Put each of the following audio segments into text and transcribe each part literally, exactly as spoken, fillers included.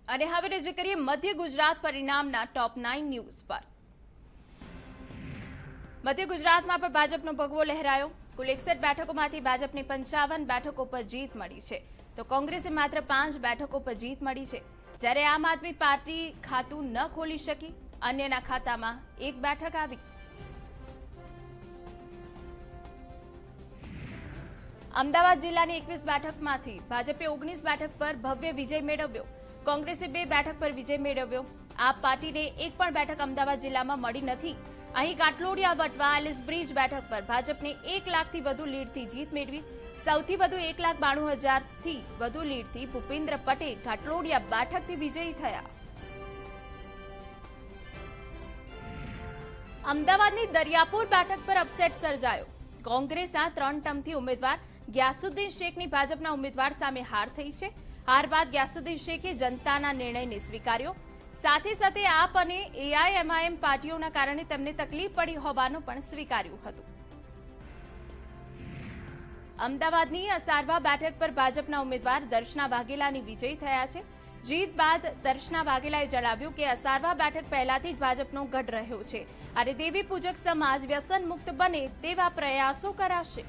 અને હવે નજર કરીએ મધ્ય ગુજરાત પરિણામના ટોપ નાઇન ન્યૂઝ પર। મધ્ય ગુજરાતમાં પણ ભાજપનો ભગવો લહેરાયો। કુલ એકસઠ બેઠકોમાંથી ભાજપને પંચાવન બેઠકો પર જીત મળી છે, તો કોંગ્રેસે માત્ર પાંચ બેઠકો પર જીત મળી છે। જ્યારે આમ આદમી પાર્ટી ખાતું ન ખોલી શકી, અન્યના ખાતામાં એક બેઠક આવી। અમદાવાદ જિલ્લાની એકવીસ બેઠકમાંથી ભાજપે ઓગણીસ બેઠક પર ભવ્ય વિજય મેળવ્યો। કોંગ્રેસે બે બેઠક પર વિજય મેળવ્યો। આપ પાર્ટીને એક પણ બેઠક અમદાવાદ જિલ્લામાં મળી નથી। અહીં કાટલોડિયા વટવા એલિસ બ્રિજ બેઠક પર ભાજપને એક લાખથી વધુ લીડથી જીત મેળવી। સૌથી વધુ એક લાખ બાણું હજારથી વધુ લીડથી ભૂપેન્દ્ર પટેલ કાટલોડિયા બેઠકથી વિજયી થયા। અમદાવાદની દરિયાપુર બેઠક પર અપસેટ સર્જાયો। કોંગ્રેસના ત્રણ ટર્મથી ઉમેદવાર ગ્યાસુદ્દીન શેખની ભાજપના ઉમેદવાર સામે હાર થઈ છે। હાર બાદ ગ્યાસુદ્દીન શેખે જનતાના નિર્ણયને સ્વીકાર્યો। સાથે સાથે આપ અને એઆઈએમઆઈએમ પાર્ટીઓના કારણે તેમને તકલીફ પડી હોવાનું પણ સ્વીકાર્યું હતું। અમદાવાદની અસારવા બેઠક પર ભાજપના ઉમેદવાર દર્શના વાઘેલાની વિજય થયા છે। જીત બાદ દર્શના વાઘેલાએ જણાવ્યું કે અસારવા બેઠક પહેલાથી જ ભાજપનો ગઢ રહ્યો છે અને દેવી પૂજક સમાજ વ્યસન મુક્ત બને તેવા પ્રયાસો કરાશે।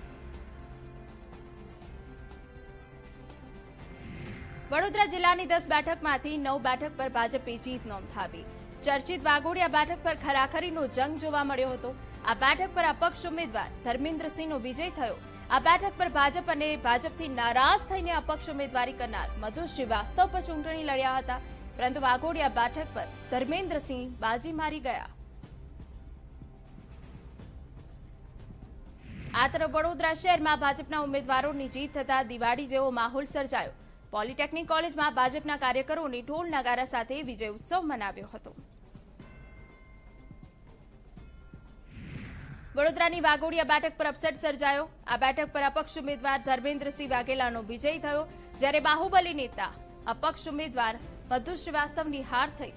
વડોદરા જિલ્લાની દસ બેઠકમાંથી નવ બેઠક પર ભાજપે જીત નોંધાવી। ચર્ચિત વાઘોડિયા બેઠક પર ખરાખરીનો જંગ જોવા મળ્યો હતો। આ બેઠક પર અપક્ષ ઉમેદવાર ધર્મેન્દ્રસિંહનો વિજય થયો। આ બેઠક પર ભાજપ અને ભાજપથી નારાજ થઈને અપક્ષ ઉમેદવારી કરનાર મધુ શ્રીવાસ્તવ પર ચૂંટણી લડ્યા હતા, પરંતુ વાઘોડિયા બેઠક પર ધર્મેન્દ્રસિંહ બાજી મારી ગયા। આ તરફ વડોદરા શહેરમાં ભાજપના ઉમેદવારોની જીત થતા દિવાળી જેવો માહોલ સર્જાયો। પોલિટેકનિક કોલેજમાં ભાજપના કાર્યકરોને ઢોલ નગારા સાથે વિજય ઉત્સવ મનાવ્યો હતો। વડોદરાની વાઘોડિયા બેઠક પર અપસેટ સર્જાયો। આ બેઠક પર અપક્ષ ઉમેદવાર ધર્મેન્દ્રસિંહ વાઘેલાનો વિજય થયો, જ્યારે બાહુબલી નેતા અપક્ષ ઉમેદવાર મધુ શ્રીવાસ્તવની હાર થઈ।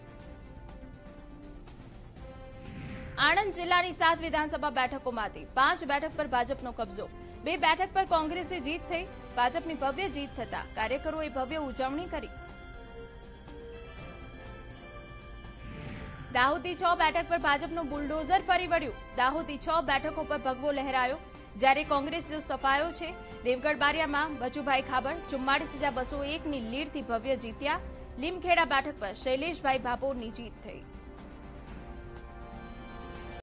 આણંદ જિલ્લાની સાત વિધાનસભા બેઠકોમાંથી પાંચ બેઠક પર ભાજપનો કબજો। બે બેઠક પર કોંગ્રેસે જીત થઈ। ભાજપની ભવ્ય જીત થતા કાર્યકરોએ ભવ્ય ઉજવણી કરી। દાહોદની છ બેઠક પર ભાજપનું બુલડોઝર ફરી વળ્યું। દાહોદની છ બેઠકો પર ભગવો લહેરાયો, જ્યારે કોંગ્રેસનો સફાયો છે। દેવગઢ બારિયામાં બચુભાઈ ખાબડ ચુમ્માળીસ હજાર બસો એકની લીડથી ભવ્ય જીત્યા। લીમખેડા બેઠક પર શૈલેષભાઈ ભાભોરની જીત થઈ।